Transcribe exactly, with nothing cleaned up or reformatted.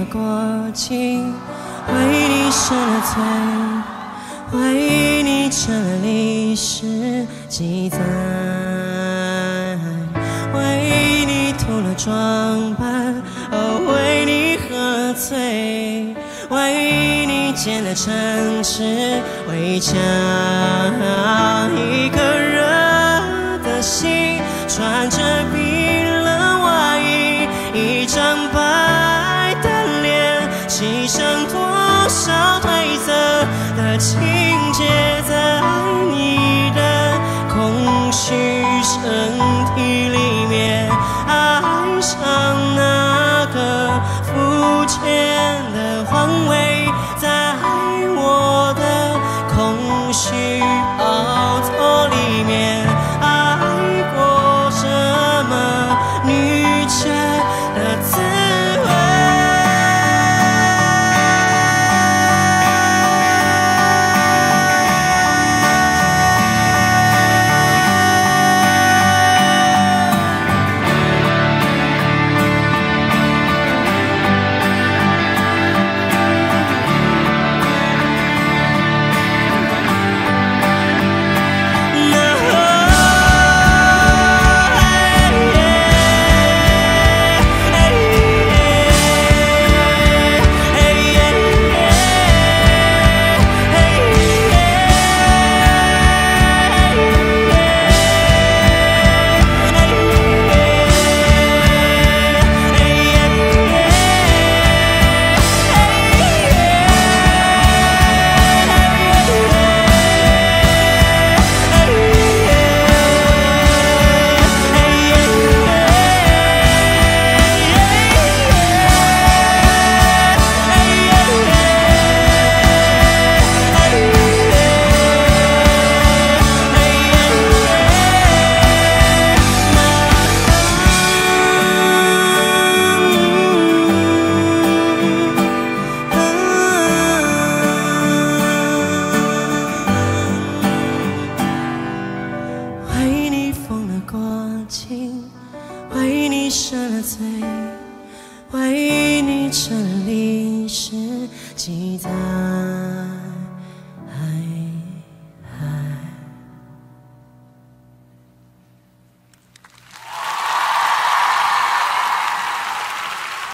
过境，为你受了罪，为你成了历史记载，为你涂了妆扮，哦，为你喝醉，为你建了城池围墙，一颗热的心，穿着冰冷外衣，一张白的脸，牺牲多少褪色的情节，在你的空虚身体里面，爱上那个肤浅的皇位，在我的空虚